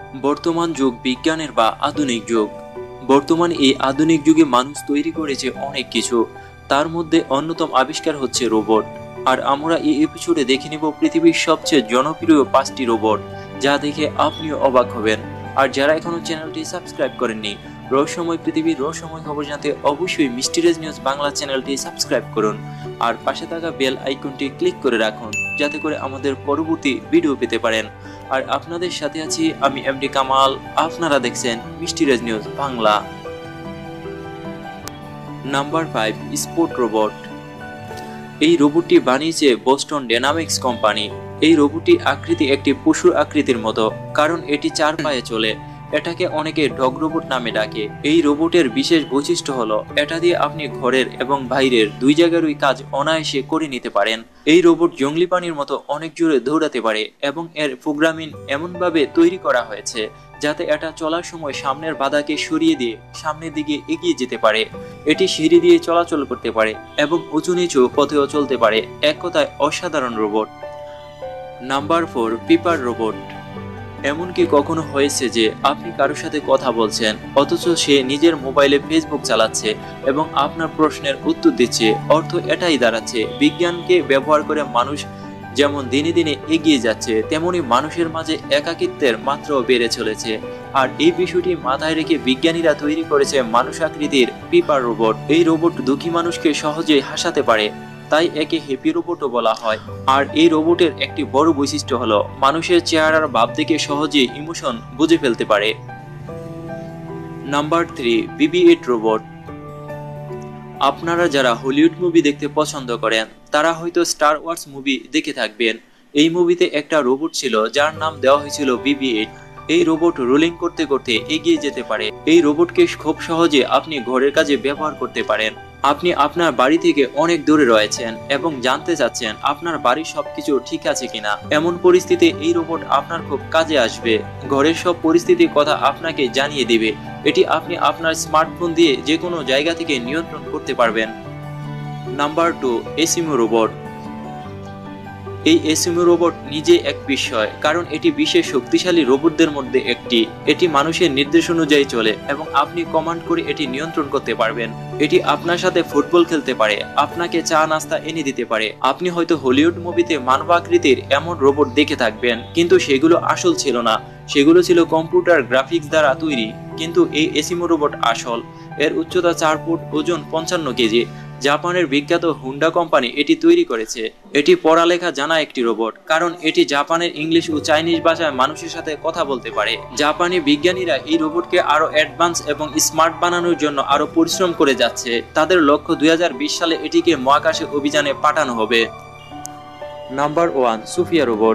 বর্তমান যুগ বিজ্ঞানের বা আধুনিক যুগ। বর্তমান এই আধুনিক যুগে মানুষ তৈরি করেছে অনেক কিছু, তার মধ্যে অন্যতম আবিষ্কার হচ্ছে রোবট। আর আমরা এই এপিসোডে দেখে নেব পৃথিবীর সবচেয়ে জনপ্রিয় 5টি রোবট, যা দেখে আপনিও অবাক হবেন। আর যারা এখনো চ্যানেলটি সাবস্ক্রাইব করেননি, রহস্যময় পৃথিবীর রহস্যময় খবর জানতে অবশ্যই মিস্টিরিয়াস নিউজ বাংলা চ্যানেলটি সাবস্ক্রাইব করুন আর পাশে থাকা বেল আইকনটি ক্লিক করে রাখুন, যাতে করে আমাদের পরবর্তী ভিডিও পেতে পারেন। আর আপনাদের সাথে আছি আমি এমডি কামাল, আপনারা দেখছেন mysterious news Bangla. Number 5, sport robot. এই রোবটটি বানিয়েছে বোস্টন ডায়নামিক্স কোম্পানি। এই রোবটটি আকৃতি একটি পশুর আকৃতির মতো, কারণ এটি 4 পায়ে চলে। এটাকে অনেকে ডগ রোবট নামে ডাকে। এই রোবটের বিশেষ বৈশিষ্ট্য হলো এটা দিয়ে আপনি ঘরের এবং বাইরের দুই জায়গারই কাজ অনায়াসে করে নিতে পারেন। এই রোবট জংলি পানির মতো অনেক জোরে দৌড়াতে পারে এবং এর প্রোগ্রামিং এমনভাবে তৈরি করা হয়েছে যাতে এটা চলার সময় সামনের বাধাকে সরিয়ে দিয়ে সামনের দিকে এগিয়ে যেতে পারে। এটি সিঁড়ি দিয়ে চলাচল করতে পারে এবং উঁচু নিচু পথেও চলতে পারে। এক কথায় অসাধারণ রোবট। Number 4, pepper robot. এমনকি কখনো হয়েছে যে আপনি কারোর সাথে কথা বলছেন অথচ সে নিজের মোবাইলে ফেসবুক চালাচ্ছে এবং আপনার প্রশ্নের উত্তর দিচ্ছে? অর্থ এটাই দাঁড়াচ্ছে, বিজ্ঞানকে ব্যবহার করে মানুষ যেমন দিনে দিনে এগিয়ে যাচ্ছে, তেমনি মানুষের মাঝে একাকিত্বের মাত্রাও বেড়ে চলেছে। আর এই বিষয়টি মাথায় রেখে বিজ্ঞানীরা তৈরি করেছে মানুষ আকৃতির পিপার রোবট। এই রোবট দুঃখী মানুষকে সহজেই হাসাতে পারে, তাই একে হ্যাপি রোবটও বলা হয়। আর এই রোবটের একটি বড় বৈশিষ্ট্য হলো মানুষের চেহারার ভাব দেখে সহজেই ইমোশন বুঝে ফেলতে পারে। Number 3, BB-8 robot. আপনারা যারা হলিউড মুভি দেখতে পছন্দ করেন তারা হয়তো স্টার ওয়ার্স মুভি দেখে থাকবেন। এই মুভিতে একটা রোবট ছিল যার নাম দেওয়া হয়েছিল BB-8। এই রোবট রোলিং করতে করতে এগিয়ে যেতে পারে। এই রোবটকে খুব সহজে আপনি ঘরের কাজে ব্যবহার করতে পারেন। আপনি আপনার বাড়ি থেকে অনেক দূরে রয়েছেন এবং জানতে চাচ্ছেন আপনার বাড়ির সবকিছু ঠিক আছে কিনা। এমন পরিস্থিতিতে এই রোবট আপনার খুব কাজে আসবে। ঘরের সব পরিস্থিতির কথা আপনাকে জানিয়ে দিবে। এটি আপনি আপনার স্মার্টফোন দিয়ে যে কোনো জায়গা থেকে নিয়ন্ত্রণ করতে পারবেন। Number 2, ASIMO robot. এই এসিমো রোবট নিজে এক বিস্ময়, কারণ এটি বিশেষ শক্তিশালী রোবটদের মধ্যে একটি। এটি মানুষের নির্দেশ অনুযায়ী চলে এবং আপনি কমান্ড করে এটি নিয়ন্ত্রণ করতে পারবেন। এটি আপনার সাথে ফুটবল খেলতে পারে, আপনাকে চা নাস্তা এনে দিতে পারে। আপনি হয়তো হলিউড মুভিতে মানব আকৃতির এমন রোবট দেখে থাকবেন, কিন্তু সেগুলো আসল ছিল না, সেগুলো ছিল কম্পিউটার গ্রাফিক্স দ্বারা তৈরি। কিন্তু এই এসিমো রোবট আসল। এর উচ্চতা 4 ফুট, ওজন 55 কেজি। জাপানের বিখ্যাত হুন্ডা কোম্পানি এটি তৈরি করেছে। এটি পড়ালেখা জানা একটি রোবট, কারণ এটি জাপানের ইংলিশ ও চাইনিজ ভাষায় মানুষের সাথে কথা বলতে পারে। জাপানি বিজ্ঞানীরা এই রোবটকে আরো অ্যাডভান্স এবং স্মার্ট বানানোর জন্য আরো পরিশ্রম করে যাচ্ছে। তাদের লক্ষ্য 2020 সালে এটিকে মহাকাশে অভিযানে পাঠানো হবে। Number 1, Sophia robot.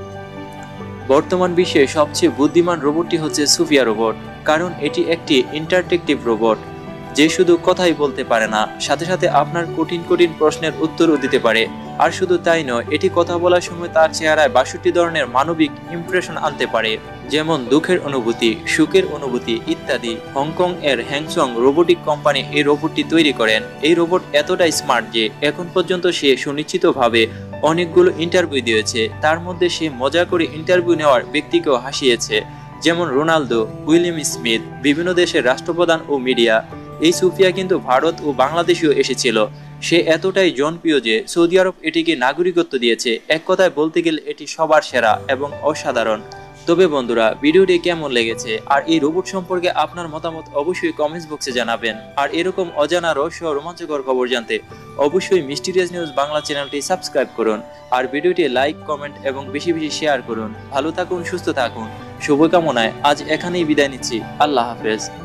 বর্তমান বিশ্বে সবচেয়ে বুদ্ধিমান রোবটটি হচ্ছে সোফিয়া রোবট, কারণ এটি একটি ইন্টারঅ্যাক্টিভ রোবট যে শুধু কথাই বলতে পারে না, সাথে সাথে আপনার কঠিন কঠিন প্রশ্নের উত্তরও দিতে পারে। আর শুধু তাই নয়, এটি কথা বলার সময় তার চেহারায় 62 ধরনের মানবিক ইমপ্রেশন আনতে পারে, যেমন দুঃখের অনুভূতি, সুখের অনুভূতি ইত্যাদি। হংকং এর হ্যাংসং রোবোটিক কোম্পানি এই রোবটটি তৈরি করেন। এই রোবট এতটাই স্মার্ট যে এখন পর্যন্ত সে সুনিশ্চিতভাবে অনেকগুলো ইন্টারভিউ দিয়েছে। তার মধ্যে সে মজা করে ইন্টারভিউ নেওয়ার ব্যক্তিকেও হাসিয়েছে, যেমন রোনালদো, উইলিয়াম স্মিথ, বিভিন্ন দেশের রাষ্ট্রপ্রধান ও মিডিয়া। এই সোফিয়া কিন্তু ভারত ও বাংলাদেশেও এসেছিল। সে এতটাই জনপ্রিয় যে সৌদি আরব এটিকে নাগরিকত্ব দিয়েছে। এক কথায় বলতে গেলে এটি সবার সেরা এবং অসাধারণ। তবে বন্ধুরা, ভিডিওটি কেমন লেগেছে আর এই রোবট সম্পর্কে আপনার মতামত অবশ্যই কমেন্টস বক্সে জানাবেন। আর এরকম অজানা রহস্য রোমাঞ্চকর খবর জানতে অবশ্যই মিস্টিরিয়াস নিউজ বাংলা চ্যানেলটি সাবস্ক্রাইব করুন আর ভিডিওটি লাইক, কমেন্ট এবং বেশি বেশি শেয়ার করুন। ভালো থাকুন, সুস্থ থাকুন। শুভকামনায় আজ এখানেই বিদায় নিচ্ছি। আল্লাহ হাফেজ।